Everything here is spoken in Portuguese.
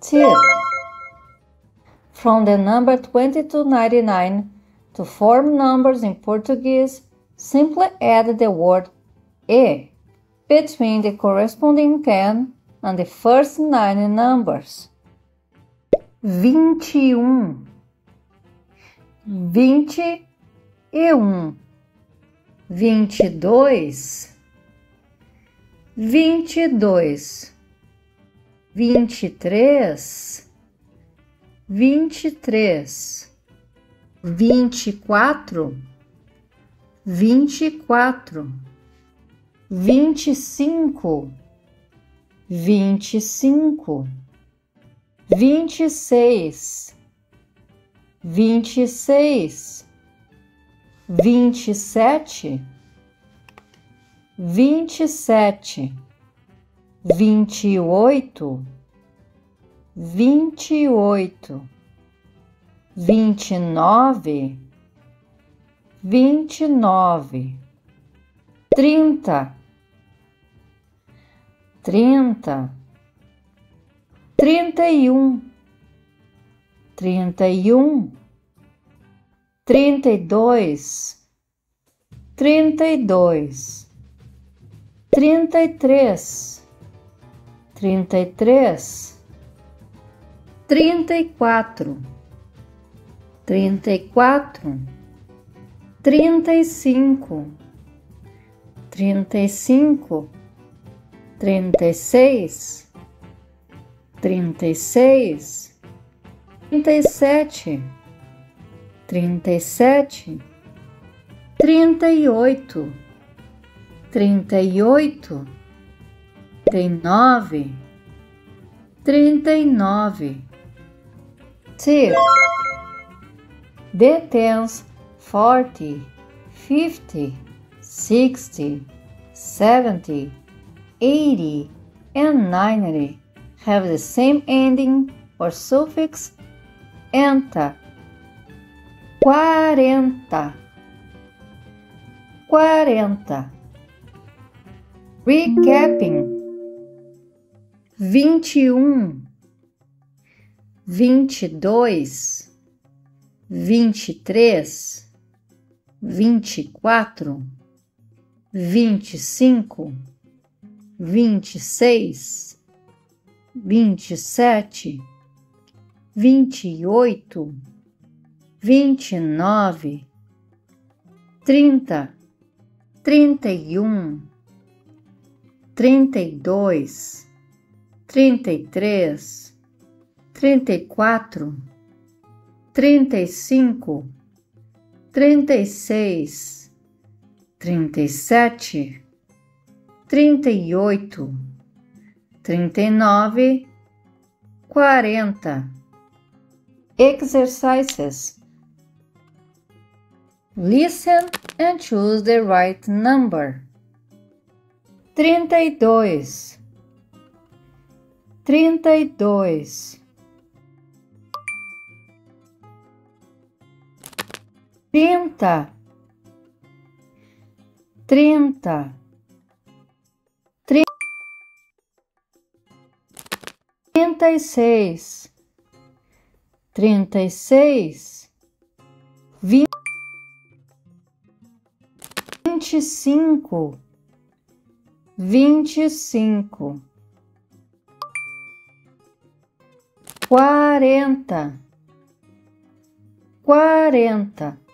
Tip. From the number 20 to 99, to form numbers in Portuguese, simply add the word e between the corresponding 10 and the first 9 numbers. 21, 20 e 1, 22, 22, 23, 23, 24, 24, 25, 25, 26, 26, 27, 27, 28, 28, 29, 29, 30, 30, 31, 31, 32, 32, 33, 33, 34, 34, 35, 35, 36, 36, 37, 37, 38, 38, 39, 39. Tip. The tens 40, 50, 60, 70, 80, and 90 have the same ending or suffix enta. 40, 40. Recapping: 21, 22, 23, 24, 25, 26, 27, 28, 29, 30, 31, 32, 33, 34, 35, 36, 37, 38, 39, 40. Exercises. Listen and choose the right number. 32, 32, 30, 30, 36, 36, 25, 25, 40, 40,